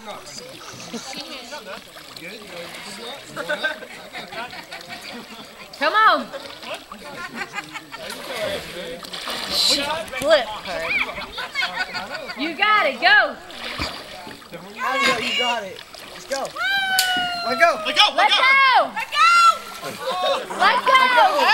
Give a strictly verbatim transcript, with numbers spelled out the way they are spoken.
Come on. Flip her. You got it. Go. I know you got it. Let's go. Let go. Let go. Let go. Let go. Let go.